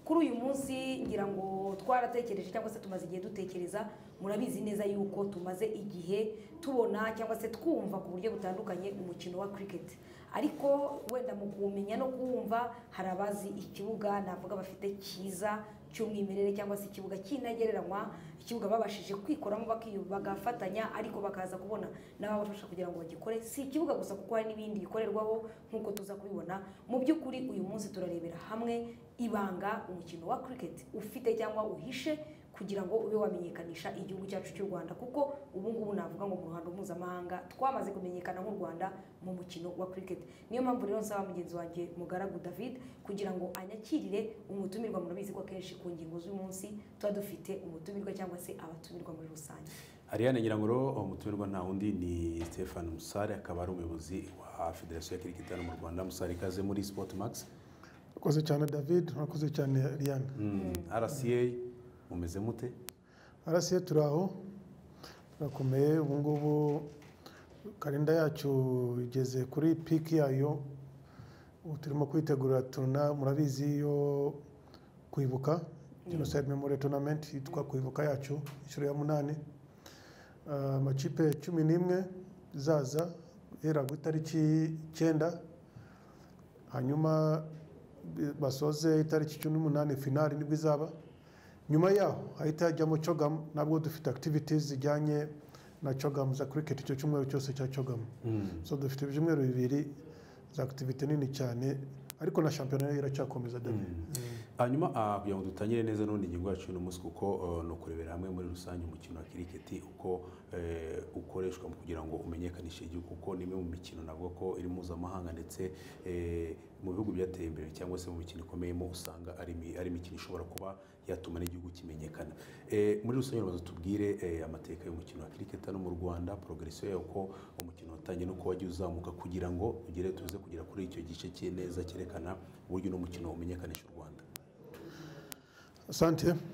kuri uyu munsi ngira ngo twaratekereje cyangwa se tumaze igihe dutekereza, murabizi neza yuko tumaze igihe tubona cyangwa se twumva ku buryo butandukanye umukino wa cricket, ariko wenda mu kumenya no kuwumva hari abazi ikibuga navuga bafite cyiza cy'umwimerere cyangwa se ikibuga cy'intagereranywa, ikibuga babashije kwikoramo bagafatanya, ariko bakaza kubona n'ababafasha kugira ngo bagikore. Si ikibuga gusa kuko hari n'ibindi bikorerwaho nk'uko tuza kubibona. Mu by'ukuri uyu munsi turarebera hamwe ibanga umukino wa cricket ufite cyangwa uhishe kugira ngo ube wamenyekanisha igihugu cyacu cy'u Rwanda, kuko ubu ngubu navuga ngo mu ruhando mpuzamahanga twamaze kumenyekana nk'u Rwanda mu mukino wa cricket. Niyo mpamvu rero nsaba mugenzi wanjye Mugaragu David kugira ngo anyakirire umutumirwa. Murabizi ko kenshi ku ngingo z'uyu munsi tuba dufite umutumirwa cyangwa se abatumirwa muri rusange. Ariane Nyirangoro, umutumirwa nta wundi ni Stephen Musare, akaba ari umuyobozi wa Federasiyo ya Cricket hano mu Rwanda. Musare, ikaze muri Sportmax. Urakoze cyane David, urakoze cyane Ariane. RCA umeze mute? RCA turaho turakomeye, ubu ngubu kalenda yacu igeze kuri peak yayo. Ubu turimo kwitegura turuna, murabizi yo kwibuka Genocide Memorial Tournament yitwa kwibuka yacu inshuro ya 8. Amakipe 11 zaza era ku itariki 9, hanyuma basoze itariki 18 finali nibwo izaba. Nyuma yaho hahita hajyamo CHOGM, nabwo dufite activities zijyanye na CHOGM za cricket icyo cyumweru cyose cya CHOGM. So dufite ibyumweru bibiri za activity nini cyane, ariko na shampiyona iracyakomeza David. Hanyuma kugira ngo dutangire neza n'undi ngingo yacu no munsi, kuko no kurebera hamwe muri rusange umukino wa cricket uko ukoreshwa mu kugira ngo umenyekanishe igihugu, kuko nimwe mu mikino navuga ko iri mpuzamahanga ndetse mu bihugu byateye imbere cyangwa se mu mikino ikomeyemo usanga ari imikino ishobora kuba yatuma n'igihugu kimenyekana. Muri rusange bazatubwire amateka y'umukino wa cricket no mu Rwanda, progression yawo, ko umukino watangiye no wagiye uzamuka kugira ngo tuze kugera kuri icyo gice cy'ineza cyerekana uburyo no mukino umenyekanisha u Rwanda. Asante.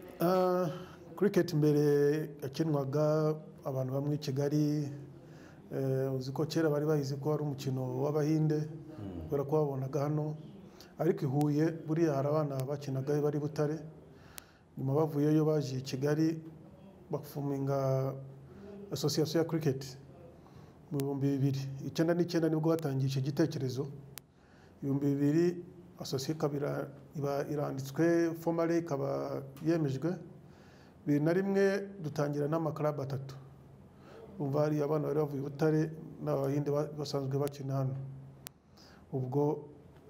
Cricket mbere yakinwaga abantu bamwe i Kigali, uziko kera bari bahize ko ari umukino w'Abahinde kubera ko babonaga hano, ariko ihuye buriya hari abana bakinaga bari Butare, nyuma bavuyeyo baje i Kigali bafuminga association ya cricket mu 2009 nibwo batangiye icyo gitekerezo. 2000 association kabira iba iranditswe formally, ikaba yemejwe. 2001 dutangira n'amaklub 3, umva hari abana bari bavuye Butare n'Abahinde basanzwe bakina hano. Ubwo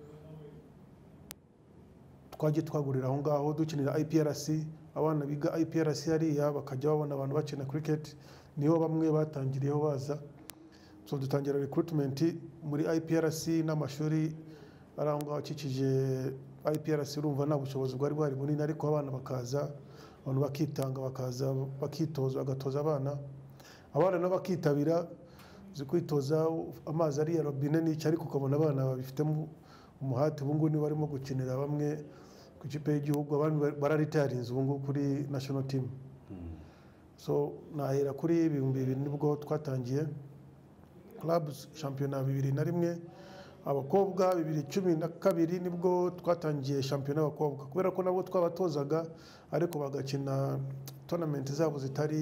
twagiye twagurira aho ngaho dukinira IPRC, abana biga IPRC hariya bakajya babona abantu bakina cricket, niho bamwe batangiriyeho baza. So dutangira recruitment muri IPRC n'amashuri arangwa akikije IPRC. Urumva nta bushobozi bwari bwari bunini, ariko abana bakaza, abantu bakitanga, bakaza bakitoza, bagatoza abana n'abakitabira zikwitoza. Amazi ari ya robine n'icyo, ariko ukabona abana babifitemo umuhati. Ubu ngubu ni barimo gukinira bamwe ku ikipe y'igihugu, abandi bararitarinze ubu ngubu kuri national team. So nahera kuri 2000 nibwo twatangiye clubs shampiyona 2001, abakobwa 2012 nibwo twatangiye shampiyona y'abakobwa, kubera ko nabo twabatozaga ariko bagakina tournament zabo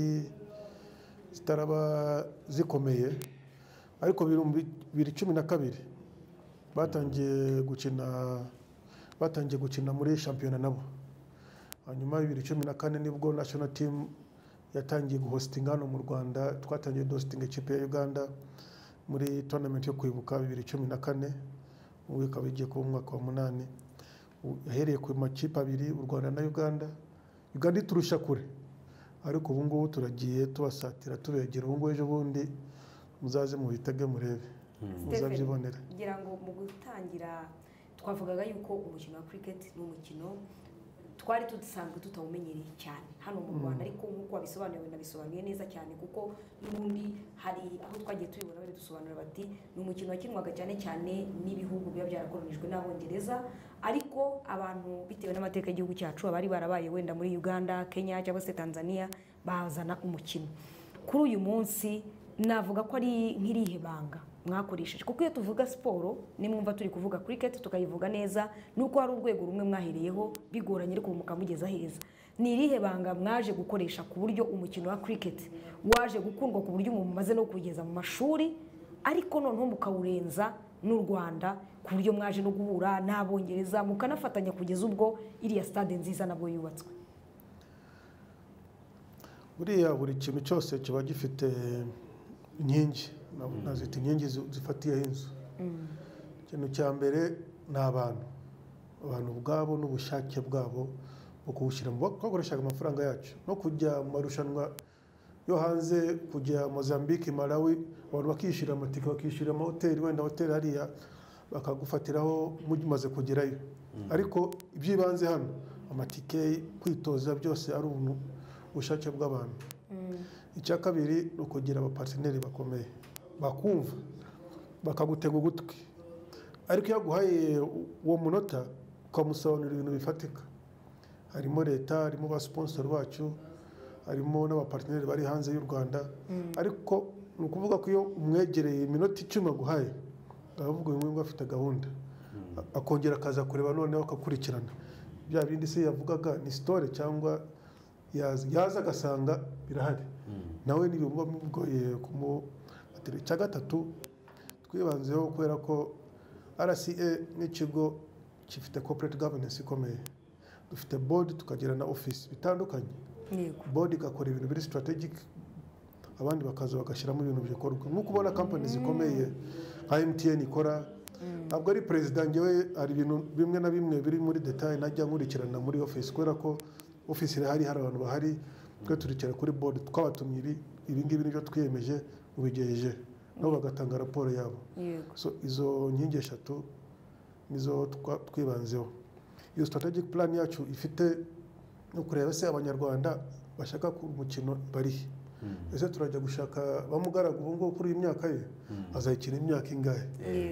zitaraba zikomeye. Ariko 2012 batangiye gukina muri shampiyona nabo. Hanyuma 2014 nibwo national team yatangiye guhostinga hano mu Rwanda. Twatangiye hosting ikipe ya Uganda muri tournament yo kwibuka 2014, ubu ikaba igiye ku mwaka wa 8. Yahereye ku makipe 2, u Rwanda na Uganda. Uganda iturusha kure, ariko ubu ngubu turagiye tubasatira tubegera. Ubu ngubu ejo bundi muzaze mu bitege murebe, muzabyibonera. Ngira ngo mu gutangira twavugaga yuko umukino wa cricket ni umukino twari tusanzwe tutawumenyereye cyane hano mu Rwanda, ariko nk'uko wabisobanuye nabisobanuye neza cyane, kuko n'ubundi hari aho twagiye tubibona bari dusobanura bati ni umukino wakinwaga cyane cyane n'ibihugu biba byarakolonijwe n'Abongereza, ariko abantu bitewe n'amateka y'igihugu cyacu abari barabaye wenda muri Uganda, Kenya cyangwa se Tanzania bazana umukino. Kuri uyu munsi navuga ko ari nk'irihe banga mwakoresheje, kuko iyo tuvuga siporo nimwumva turi kuvuga cricket tukayivuga neza nuko hari urwego rumwe mwahereyeho bigoranye ariko mukamugeza heza. Ni irihe banga mwaje gukoresha ku buryo umukino wa cricket waje gukundwa ku buryo mumaze no kugeza mu mashuri ariko noneho mukawurenza n'u Rwanda ku buryo mwaje no guhura n'Abongereza mukanafatanya kugeza ubwo iriya stade nziza nabwo yubatswe? Buriya buri kintu cyose kiba gifite inkingi, nazita inkingi zifatiyeho inzu. Ikintu cya mbere ni abantu ubwabo n'ubushake bwabo bwo kuwushyira mu bakoreshaga amafaranga yacu no kujya mu marushanwa yo hanze, kujya Mozambique, Malawi, abantu bakishyura amatike, bakishyura amahoteli, wenda hoteli hariya bakagufatiraho mumaze kugerayo. Ariko iby'ibanze hano amatike, kwitoza, byose ari ubushake bw'abantu. Icya kabiri ni ukugira abaparteneri bakomeye bakumva bakagutega ugutwi, ariko iyo aguhaye uwo munota ukamusobanurira ibintu bifatika, harimo leta, harimo ba sponsor bacu, harimo n'abaparteneri bari hanze y'u Rwanda. Ariko ni ukuvuga ko iyo umwegereye iminota 10 aguhaye aravuga ngo afite gahunda, akongera akaza kureba noneho akakurikirana bya bindi se yavugaga ni story cyangwa yaza agasanga birahari, nawe nibimba mugoye kumubatira. Icya gatatu twibanzeho kubera ko RCA n'ikigo gifite corporate governance ikomeye, dufite board tukagira na office bitandukanye. Board igakora ibintu biri strategic, abandi bakaza bagashyiramo ibintu bikorwa nk'uko ubona companies zikomeye nka MTN ikora. Ntabwo ari president ngewe, hari ibintu bimwe na bimwe biri muri detail najya nkurikirana muri office kubera ko office hari abantu bahari, twe turikira kuri board twabatumye ibi ngibi nibyo twiyemeje ubigejeje nabo bagatanga raporo yabo. So izo nkingi eshatu nizo twibanzeho. Iyo strategic plan yacu ifite no kureba se abanyarwanda bashaka ku mukino bari ese turajya gushaka bamugaraga ubu ngubu kuri imyaka ye azayikina imyaka ingahe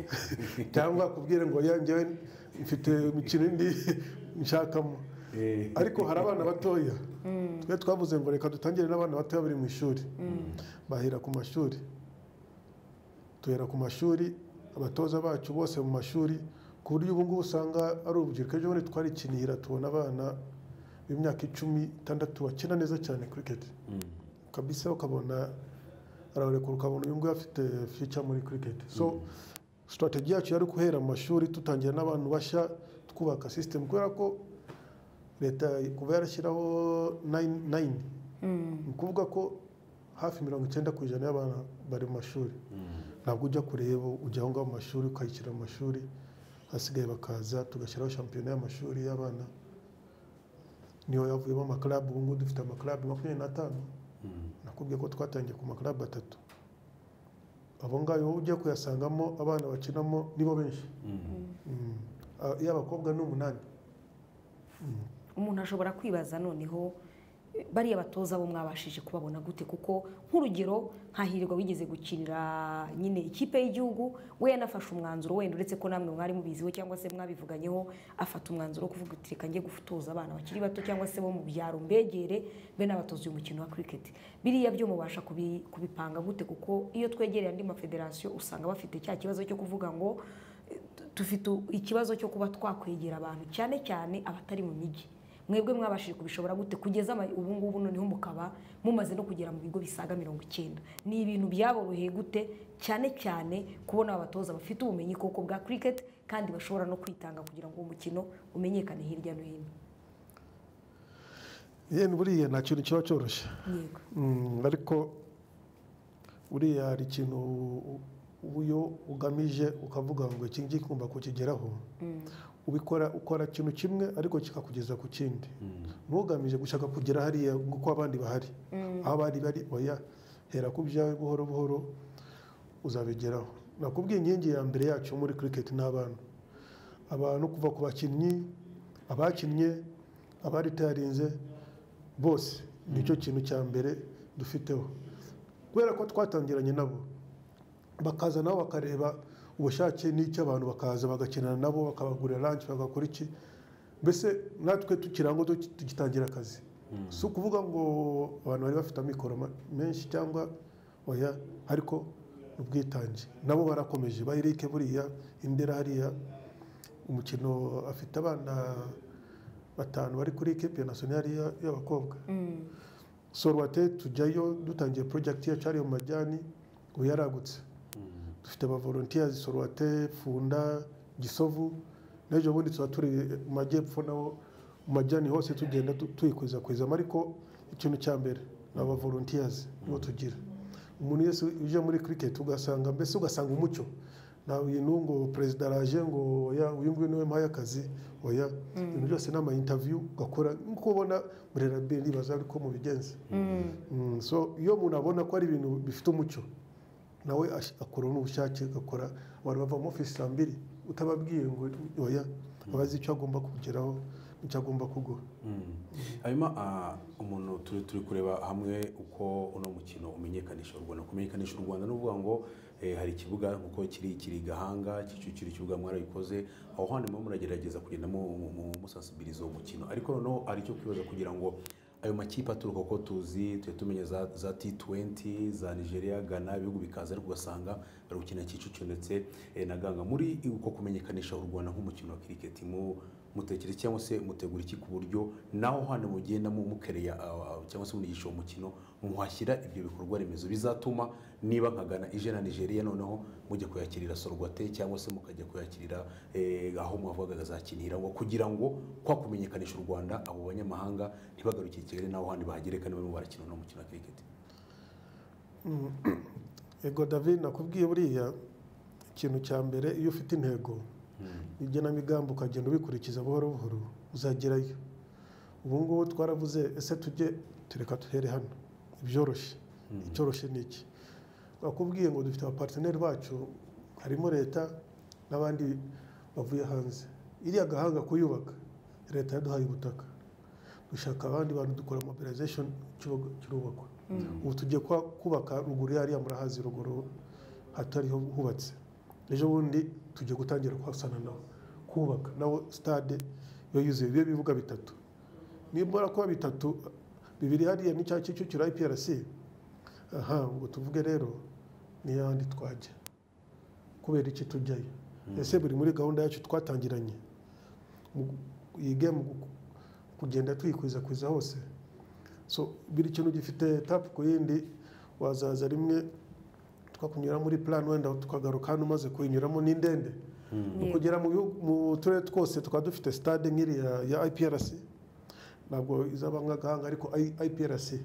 cyangwa kubwire ngo yanjye mfite imikino indi nshakamo. Ariko hari abana batoya, twe twavuze ngo reka dutangire n'abana batoya bari mu ishuri, bahera ku mashuri, tuhera ku mashuri, abatoza bacu bose mu mashuri, ku buryo ubu ngubu usanga ari urubyiruko. Ejo bundi twarikinira tubona abana b'imyaka 16 bakina neza cyane cricket kabisa, ukabona ararekura, ukabona uyu nguyu afite future muri cricket. So strategy yacu yari guhera mu mashuri, tutangira n'abantu bashya, twubaka system kubera ko leta kuva yarashyiraho 9 ni kuvuga ko hafi 90% y'abana bari mu mashuri. Ntabwo ujya kureba, ujya aho ngaho mu mashuri ukayishyira mu mashuri, hasigaye bakaza tugashyiraho shampiyona y'amashuri y'abana, niyo yavuyemo amaklabu. Ubu ngubu dufite amaklabu 25. Nakubwiye ko twatangiye ku maklabu 3. Abo ngayo ujya kuyasangamo abana bakinamo nibo benshi, y'abakobwa ni 8. Umuntu ashobora kwibaza noneho bariya batoza bo mwabashije kubabona gute? Kuko nk'urugero nka Hirwa wigeze gukinira nyine ikipe y'igihugu, we yanafashe umwanzuro, wenda uretse ko namwe mwari mubiziho cyangwa se mwabivuganyeho, afata umwanzuro wo kuvuga uti reka njye gufutuza abana bakiri bato cyangwa se bo mu byaro mbegere be n'abatoza uyu mukino wa cricket. Biriya byo mubasha kubipanga gute? Kuko iyo twegereye andi mafederasiyo usanga bafite cya kibazo cyo kuvuga ngo dufite ikibazo cyo kuba twakwegera abantu cyane cyane abatari mu mijyi. Mwebwe mwabashije kubishobora gute kugeza ubu ngubu noneho mukaba mumaze no kugera mu bigo bisaga 90? Ni ibintu byaboroheye gute cyane cyane kubona abatoza bafite ubumenyi koko bwa cricket kandi bashobora no kwitanga kugira ngo umukino umenyekane hirya no hino? Yene buriya nta kintu kiba cyoroshye, ariko buriya hari ikintu ubuyo ugamije ukavuga ngo iki ngiki kumva kukigeraho, ubikora ukora ikintu kimwe ariko kikakugeza ku kindi. Ntugamije gushaka kugera hariya nguko abandi bahari, aho abandi bari oya, hera ku byawe buhoro buhoro uzabigeraho. Nakubwiye inkingi ya mbere yacu muri cricket abantu kuva ku bakinnyi, abakinnye, abaritarinze bose, nicyo kintu cya mbere dufiteho. Kubera ko twatangiranye nabo, bakaza nabo bakareba ubushake n'icyo abantu bakaza bagakinana nabo, bakabagurira lunch, bagakora iki. Mbese natwe tukirango tugitangira akazi, si ukuvuga ngo abantu bari bafite amikoro menshi cyangwa oya, ariko ubwitange nabo barakomeje ba Eric buriya Indera hariya umukino afite abana 5 bari kuri equipe nationale y'abakobwa Sorwate tujyayo dutangiye project ya cyari mu majyani ngo yaragutse dufite aba volunteers Sorwate Funda Gisovu n'ejo bundi tuba turi mu majyepfo naho mu majyani hose tugenda tuyikwiza ariko ikintu cya mbere n'aba volunteers nibo tugira umuntu wese uje muri cricket ugasanga umucyo nawe ngo perezida araje ngo uyu nguyu niwe mpaye akazi oya ibintu byose n'ama interview gakora nkuko ubona muri RBA nibaza ariko mu bigenza so iyo umuntu abona ko ari ibintu bifite umucyo nawe akora n'ubushake gakora abantu bava mu office 2 utababwiye ngo oya abazi icyo agomba kugeraho icyo agomba kugura hanyuma umuntu turi kureba hamwe uko uno mukino umenyekanisha u Rwanda kumenyekanisha u Rwanda n'uvuga ngo hari ikibuga nkuko kiri Gahanga Kicukiro ikibuga mwarabikoze aho handi mu muragerageza kugenda mu musansibirizo umukino ariko noneho ari cyo kwibaza kugira ngo ayo makipe aturuka ko tuzi tumenye za T20 za Nigeria Ghana ibihugu bikaza ariko ugasanga bari gukina Kicukiro ndetse na Gahanga muri uko kumenyekanisha u Rwanda nk'umukino wa cricket mutekereza cyangwa se mutegura iki ku buryo naho hano mugenda mukereya cyangwa se munigisha umukino muhashyira ibyo bikorwa remezo bizatuma niba nkagana ije na Nigeria noneho mujye kuyakirira Sorwate cyangwa se mukajya kuyakirira aho mwavugaga zakinira ngo kugira ngo kwa kumenyekanisha u Rwanda abo banyamahanga ntibagarukire Kigali naho handi bahagereka niba barakina no mukino wa cricket. Ego David nakubwiye buriya ikintu cya mbere iyo ufite intego igenamigambi ukagenda ubikurikiza buhoro buhoro uzagerayo ubu ngubu twaravuze ese tureka tuhere hano ibyoroshye icyoroshye ni iki bakubwiye ngo dufite abaparteneri bacu harimo leta n'abandi bavuye hanze iriya Gahanga kuyubaka leta yaduhaye ubutaka dushaka abandi bantu dukora mobilization kirubakwa ubu tugiye kubaka ruguru yariya murahazi ruguru hatariho hubatse ejo bundi tujye gutangira kwasana naho kubaka nawo stade yo yuzuye ibyo bivuga 3 nimbora kuba 3 bibiri hariya ni cya Kicukiro IPRC ngo tuvuge rero ni yandi twajya kubera iki tujyayo ese buri muri gahunda yacu twatangiranye iyi game kugenda twikwiza hose so biri kintu gifite tap ku yindi wazaza rimwe twakunyura muri plan wenda tukagaruka hano maze kuyinyuramo n'indende kugera mu turere twose tukaba dufite stade nk'iri ya IPRC ntabwo izaba nka Gahanga ariko IPRC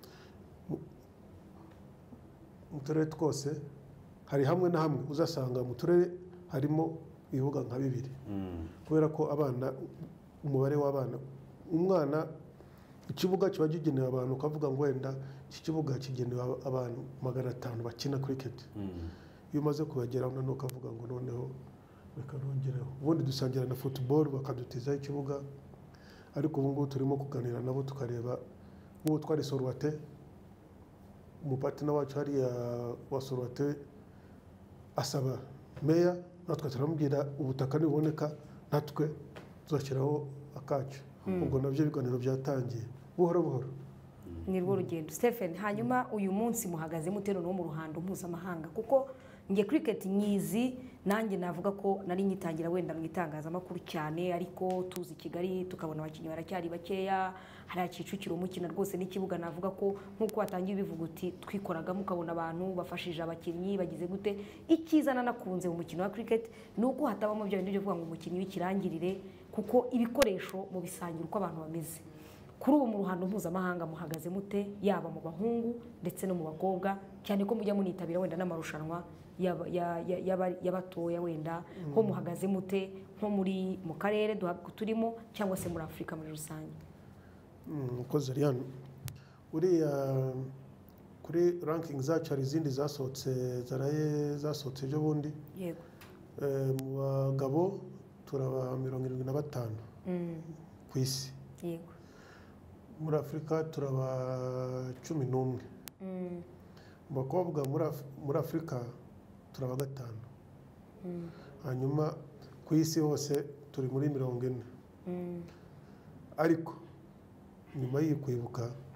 mu turere twose hari hamwe na hamwe uzasanga mu turere harimo ibibuga nka 2 kubera ko abana umubare w'abana umwana ikibuga kiba kigenewe abantu ukavuga ngo wenda iki kibuga kigenewe abantu 500 bakina cricket iyo umaze kubageraho noneho ukavuga ngo noneho reka nongereho ubundi dusangira na football bakadutiza ikibuga ariko ubu ngubu turimo kuganira nabo tukareba nk'ubu twari Sorwate umupatina wacu hariya wa Sorwate asaba meya natwe turamubwira ubutaka niboneka natwe tuzashyiraho akacu ubwo nabyo ibiganiro byatangiye buhoro buhoro nirwo rugendo. Stephen, hanyuma uyu munsi muhagaze mutero no mu ruhando mpuzamahanga kuko nge cricket nyizi nanjye navuga ko nari nyitangira wenda mu itangazamakuru cyane ariko tuzi Kigali tukabona abakinnyi baracyari bakeya hari Kicukiro umukina rwose n'ikibuga navuga ko nkuko watangiye bivuga uti twikoraga mukabona abantu bafashije abakinnyi bagize gute ikizana nakunze mu mukino wa cricket nuko hatabamo byo bindi byo kuvuga ngo umukinnyi w'ikirangirire kuko ibikoresho mu bisangira uko abantu bameze. Kuri ubu mu ruhando mpuzamahanga muhagaze mute yaba mu bahungu ndetse no mu bakobwa cyane ko mujya munitabira wenda n'amarushanwa y'abatoya wenda ho muhagaze mute nko muri mu karere turimo cyangwa se muri Afrika muri rusange? Mukoze Riano uriya kuri ranking zacu hari izindi zasohotse ejo bundi yego mu bagabo turaba 75 ku isi yego muri Afrika turaba 11 mu bakobwa muri Afrika turaba 5 hanyuma ku isi hose turi muri 40 ariko nyuma y'ikwibuka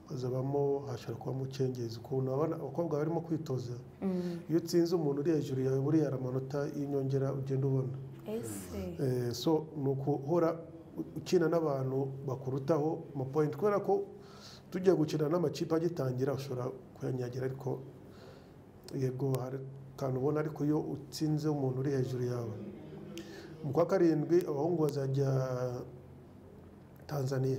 hazabamo hashobora kubamo ukengezi ukuntu abakobwa barimo kwitoza iyo utsinze umuntu uri hejuru yawe buriya amanota y'inyongera ugenda ubona so ni ukuhora ukina n'abantu bakurutaho mu point kubera ko tugiye gukina n'amakipe agitangira ushobora kuyanyagira ariko yego hari akantu ubona ariko iyo utsinze umuntu uri hejuru yawe mu kwa karindwi abahungu bazajya Tanzania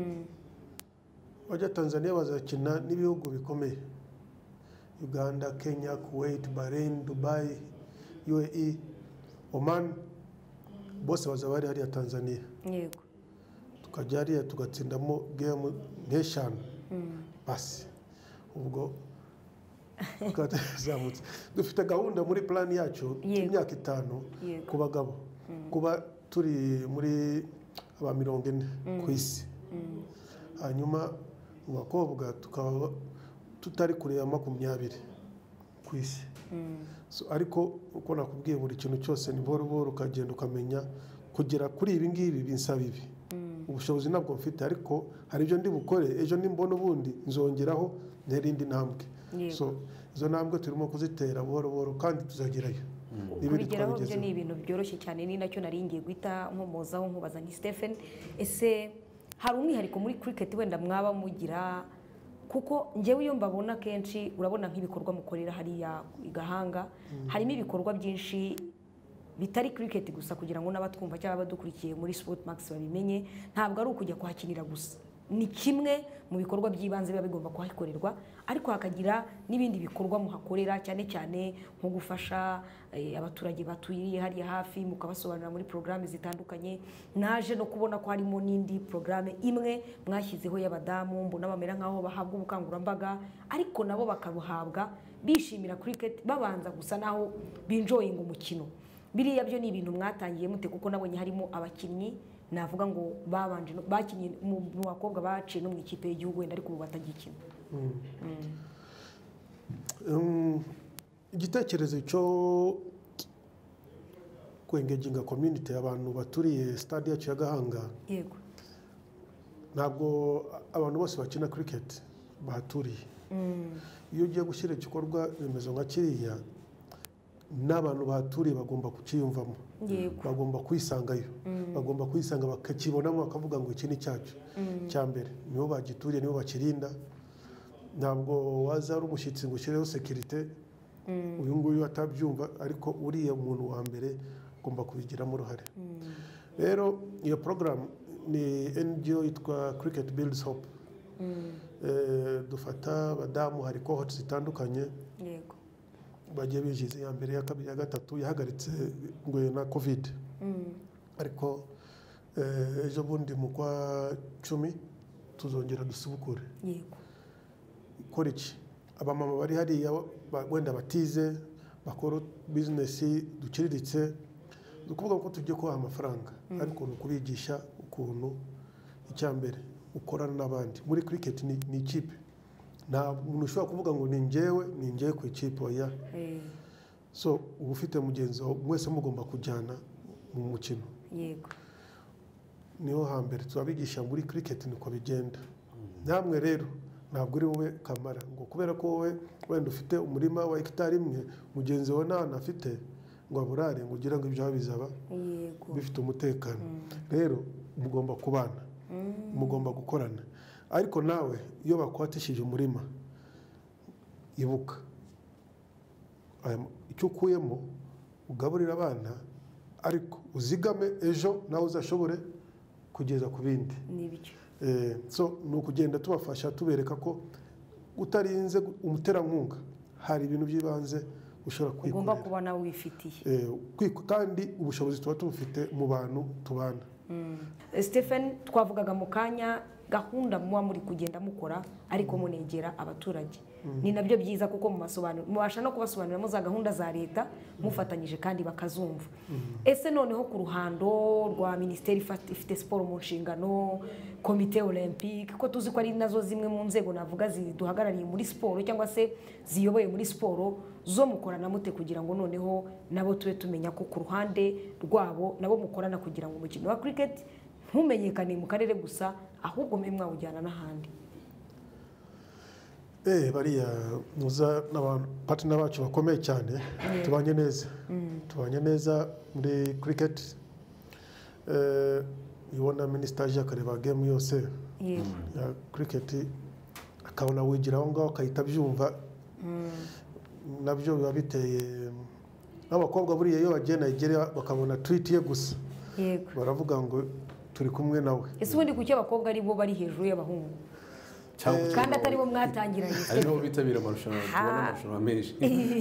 bajya Tanzania bazakina n'ibihugu bikomeye Uganda, Kenya, Kuwait, Bahrain, Dubai, UAE, Oman bose bazaba bari hariya Tanzania yego tukajya hariya tugatsindamo game nk'eshanu basi ubwo twazamutse dufite gahunda muri plan yacu y'imyaka 5 ku bagabo kuba turi muri aba 40 ku isi hanyuma mu bakobwa tukaba tutari kure ya 20 ku isi ariko uko nakubwiye buri kintu cyose ni boro boro ukagenda ukamenya kugera kuri ibi ngibi binsaba ibi ubushobozi nabwo mfite ariko hari ibyo ndi bukore ejo nimbona ubundi nzongeraho n'irindi ntambwe so izo ntambwe turimo kuzitera boro boro kandi tuzagerayo kubigeraho byo ni ibintu byoroshye cyane ni nacyo naringiye guhita nkomozaho nkubaza ni Stephen ese hari umwihariko muri cricket wenda mwaba mugira kuko njyewe iyo mbabona kenshi urabona nk'ibikorwa mukorera hariya igahanga harimo ibikorwa byinshi bitari cricket gusa kugira ngo n'abatwumva cyangwa abadukurikiye muri Sport Max babimenye ntabwo ari ukujya kuhakinira gusa ni kimwe mu bikorwa by'ibanze biba bigomba kuhakorerwa ariko hakagira n'ibindi bikorwa muhakorera cyane cyane nko gufasha abaturage baturiye hariya hafi mukabasobanurira muri programme zitandukanye naje no kubona ko harimo n'indi programme imwe mwashyizeho y'abadamu mbona bamera nkaho bahabwa ubukangurambaga ariko nabo bakabuhabwa bishimira cricket babanza gusa naho binjoyinga umukino biriya byo ni ibintu mwatangiye mute kuko nabonye harimo abakinnyi navuga ngo babanje bakinye mu bakobwa baciye no mu ikipe y'igihugu wenda ariko ubu batagikina igitekerezo cyo kwengeginga community abantu baturiye stade yacu ya Gahanga yego ntabwo abantu bose bakina cricket baturiye iyo ugiye gushyira igikorwa remezo nka kiriya n'abantu baturiye bagomba kucyiyumvamo bagomba kwisangayo bagomba kwisanga bakakibonamo bakavuga ngo iki ni cyacu cya mbere nibo bagituriye nibo bakirinda ntabwo waza ari umushyitsi ngo ushyireho sekirite uyu nguyu atabyumva ariko uriya muntu wa mbere ugomba kubigiramo uruhare rero iyo porogaramu ni NGO yitwa Cricket Builds Hope dufata abadamu hari cohorts zitandukanye yego bagiye bijize ya mbere ya kabiri ya gatatu yahagaritse ngo na covid ariko ejo bundi mu kwa 10 tuzongera dusubukure yego ikora iki abamama bari hariya wenda batize bakora business duciriritse dukuvuga ko tujye kubaha amafaranga ariko nukubigisha ukuntu icyambere ukorana n'abandi muri cricket ni ikipe nta muntu ushobora kuvuga ngo ni njyewe ku ikipe oya so uba ufite mugenzi wawe mwese mugomba kujyana mu mukino yego niho hambere tubabigisha muri cricket niko bigenda namwe rero ntabwo uri wowe kamara ngo kubera ko wowe wenda ufite umurima wa hectare imwe mugenzi wawe nta afite ngo aburare ngo ugira ngo ibyo bizaba bifite umutekano rero mugomba kubana mugomba gukorana ariko nawe iyo bakwatishije umurima ibuka icyo ukuyemo ugaburira abana ariko uzigame ejo nawe uzashobore kugeza ku bindi so ni ukugenda tubafasha tubereka ko utarinze umuterankunga hari ibintu by'ibanze ushobora kwikorera ugomba kuba nawe wifitiye kandi ubushobozi tuba tubufite mu bantu tubana Stephen twavugaga mu kanya gahunda muba muri kugenda mukora ariko munegera abaturage ni nabyo byiza kuko mubasha no kubasobanurira za gahunda za leta mufatanyije kandi bakazumva ese noneho ku ruhando rwa minisiteri ifite siporo mu nshingano komite olympique ko tuzi ko ari nazo zimwe mu nzego navuga ziduhagarariye muri siporo cyangwa se ziyoboye muri siporo zo mukorana mute kugira ngo noneho nabo tube tumenya ko ku ruhande rwabo nabo mukorana kugira ngo umukino wa cricket ntumenyekane mu karere gusa ahubwo mwe mwawujyana n'ahandi bariya muza n'abapatina bacu bakomeye cyane tubanye neza muri cricket. Ibona minisita aje akareba game yose ya cricket akabona wigira aho ngaho akahita abyumva. Nabyo biba biteye n'abakobwa buriya iyo bagiye Nigeria bakabona tweet ye gusa baravuga ngo turi kumwe nawe. Ese ubundi kuki abakobwa ari bo bari hejuru y'abahungu kandi atari bo mwatangiranye? ariho bitabira amarushanwa, tubona amarushanwa menshi.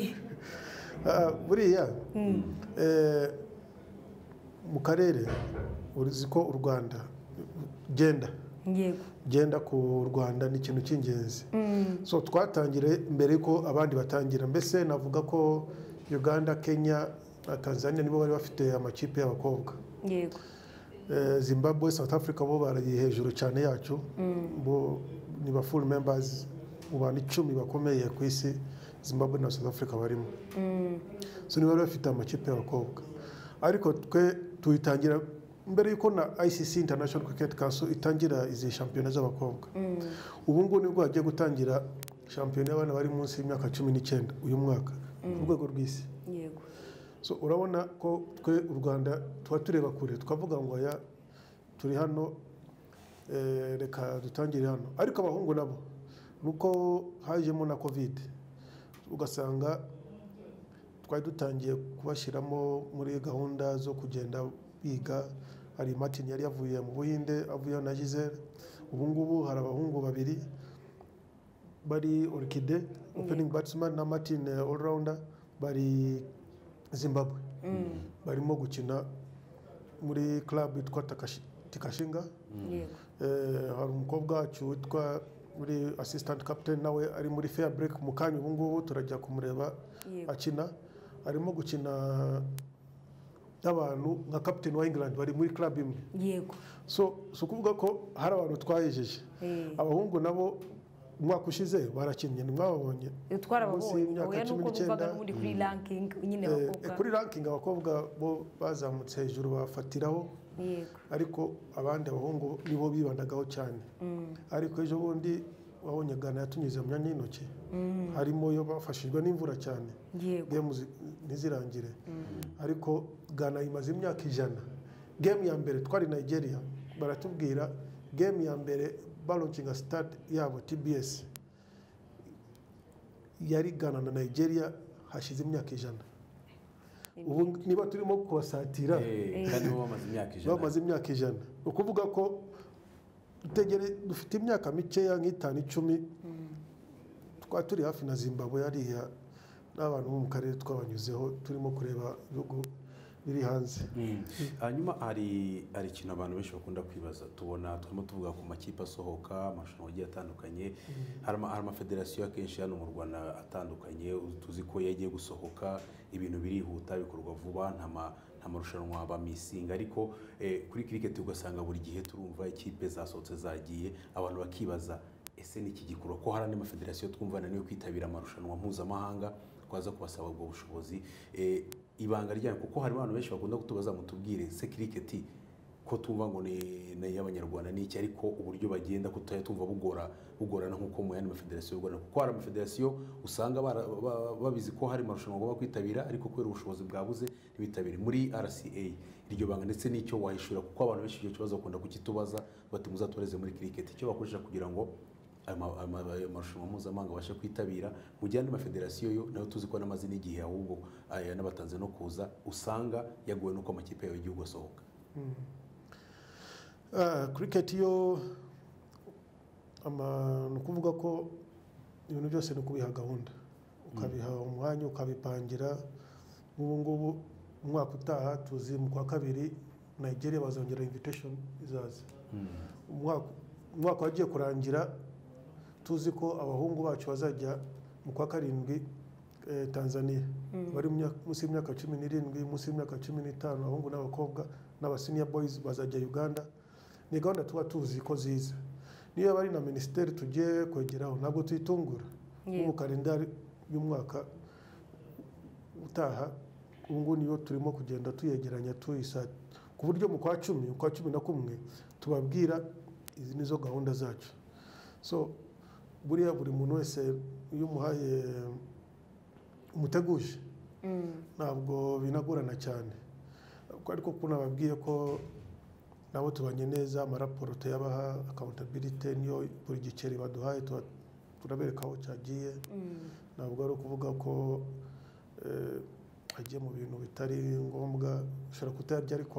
Buriya mu karere uzi ko u Rwanda genda ku Rwanda ni ikintu cy'ingenzi. So twatangire mbere ko abandi batangira. Mbese navuga ko Uganda, Kenya na Tanzania nibo bari bafite amakipe y'abakobwa. Zimbabwe, South Africa bo baragiye hejuru cyane yacu. Bo ni ba full members mu bantu 10 bakomeye ku isi. Zimbabwe na South Africa barimo. So nibo bari bafite amakipe y'abakobwa. Ariko twe tuyitangira mbere yuko na ICC International Cricket Council itangira izi shampiyona z'abakobwa. Ubu ngubu nibwo hagiye gutangira shampiyona y'abana bari munsi y'imyaka 19 uyu mwaka ku rwego rw'isi. So urabona ko twe u Rwanda tuba tureba kure tukavuga ngo aya turi hano reka dutangire hano. Ariko abahungu nabo nuko hajemo na covid ugasanga twari dutangiye kubashiramo muri gahunda zo kugenda biga. Hari Martin yari yavuye mu Buhinde avuye na Giselle. Ubu ngubu hari abahungu babiri bari Orchide opening batsman na Martin all rounder bari Zimbabwe. Barimo gukina muri club yitwa Tikashinga. Hari umukobwa wacu witwa muri assistant captain nawe ari muri fair break mu kanya. Ubu ngubu turajya kumureba akina. Arimo gukina n'abantu nka captain wa England bari muri club imwe. So kuvuga ko hari abantu twayejeje. Abahungu nabo umwaka ushize barakinnye nimwababonye. Twarababonye oya nuko buvaga n'ubundi kuri ranking nyine abakobwa. Kuri ranking abakobwa bo bazamutse hejuru bafatiraho. Ariko abandi abahungu nibo bibandagaho cyane. Ariko ejo bundi wabonye Ghana yatunyuze mu myanya y'intoki. Harimo yo bafashijwe n'imvura cyane. Game ntizirangire. Ariko Ghana imaze imyaka 100. Game ya mbere twari Nigeria baratubwira game ya mbere balancing start yabo TBS yari Ghana na Nigeria hashize imyaka 100. Ubu niba turimo kubasatira kandi bamaze imyaka 100. Ukuvuga ko dufite imyaka mikeya nk'itanu 10 twa turi hafi na Zimbabwe yariya n'abantu mu karere twabanyuzeho turimo kureba ibihugu biri hanze. Hanyuma hari ikintu abantu benshi bakunda kwibaza. Tubona turimo tuvuga ku makipe asohoka amarushanwa agiye atandukanye. Hari amafederasiyo akenshi hano mu Rwanda atandukanye. Tuzi ko yagiye gusohoka ibintu birihuta bikorwa vuba nta marushanwa bamisinga. Ariko kuri cricket ugasanga buri gihe turumva ikipe zasohotse zagiye. Abantu bakibaza ese niki gikuru ko hari n'amafederasiyo twumvana niyo kwitabira amarushanwa mpuzamahanga kwaza kubasaba ubwo bushobozi. Ibanga ryanyu kuko hari abantu benshi bakunda kutubaza mutubwire se cricket ko tumva ngo ni y'abanyarwanda n'iki ariko uburyo bagenda kutumva bugorana nkuko mu yandi mafederasiyo y'u Rwanda. Kuko hari amafederasiyo usanga babizi ko hari marushanwa bagomba kwitabira ariko kubera ubushobozi bwabuze ntibitabire. Muri RCA iryo banga ndetse n'icyo wahishura kuko abantu benshi icyo kibazo bakunda kukitubaza bati muzatoreze muri cricket icyo bakoresha kugira ngo amarushanwa mpuzamahanga abashe kwitabira. Mu gihe andi mafederasiyo yo nayo tuzi ko n'amazina igihe ahubwo n'abatanze no kuza usanga yaguwe nuko amakipe yawe y'igihugu asohoka. Cricket yo ni ukuvuga ko ibintu byose ni ukubiha gahunda ukabiha umwanya ukabipangira. Ubu ngubu umwaka utaha tuzi mu kwa kabiri Nigeria bazongera invitation izaza. Umwaka wagiye kurangira tuzi ko abahungu bacu bazajya mu kwa karindwi Tanzania. Bari munsi y'imyaka 17 munsi y'imyaka 15 abahungu n'abakobwa n'abasenior boys bazajya Uganda. Ni gahunda tuba tuzi ko ziza. Niyo bari na ministeri tugiye kwegeraho ntabwo tuyitungura. Mu kalendari y'umwaka utaha ubu niyo turimo kugenda tuyegeranya tuyisa ku buryo mu kwa 11 tubabwira izi nizo gahunda zacu. So buriya buri muntu wese iyo umuhaye umuteguje ntabwo binagorana cyane, ariko kuko nababwiye ko nabo tubanye neza, amaraporo tuyabaha, accountability niyo buri giceri baduhaye turabereka aho cyagiye. Ntabwo ari ukuvuga ko agiye mu bintu bitari ngombwa, ushobora kutayarya ariko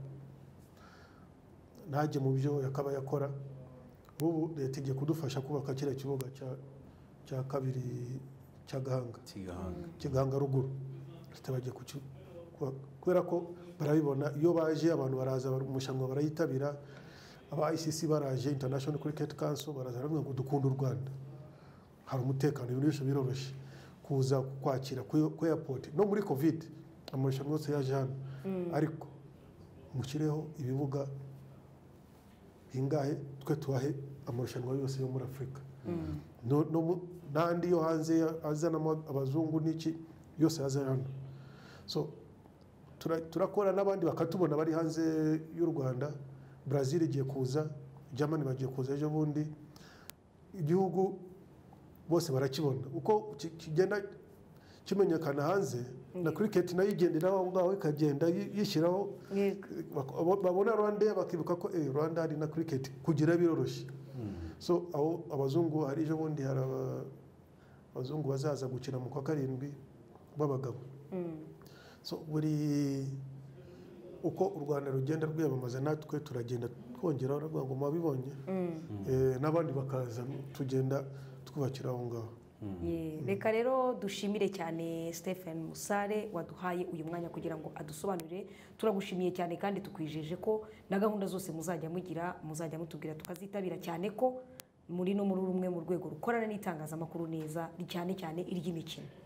ntajye mu byo yakaba yakora. Ubu leta igiye kudufasha kubaka kiriya kibuga cya kabiri cya Gahanga ruguru, bagiye kubera ko barabibona iyo baje abantu baraza umushanwa barayitabira, aba ICC baraje, International Cricket Council baraza baravuga ngo dukunda u Rwanda, hari umutekano, ibintu byose biroroshye kuza kwakira ku airport. No muri covid amarushanwa yose yaje hano, ariko mukireho ibibuga bingahe twe tubahe amarushanwa yose yo muri Afurika, n'andi yo hanze azanamo abazungu n'iki yose yaza hano. So turakora n'abandi bakatubona bari hanze y'u Rwanda. Brazil igiye kuza, Germany bagiye kuza ejo bundi, igihugu bose barakibona uko kigenda kimenyekana hanze, na cricket nayo igendera aho ngaho ikagenda yishyiraho, babona Rwanda bakibuka ko Rwanda hari na cricket kugira biroroshye. So aho abazungu hari ejo bundi hari abazungu bazaza gukina mu kwa karindwi b'abagabo. So buri uko u Rwanda rugenda rwiyamamaza natwe turagenda twongeraho, aravuga ngo mubibonye, n'abandi bakaza tugenda twubakira aho ngaho. Reka rero dushimire cyane Stephen Musare waduhaye uyu mwanya kugira ngo adusobanurire. Turagushimiye cyane kandi tukwijeje ko na gahunda zose muzajya mugira muzajya mutubwira tukazitabira, cyane ko muri no muri rumwe mu rwego rukorana n'itangazamakuru neza cyane iry'imikino.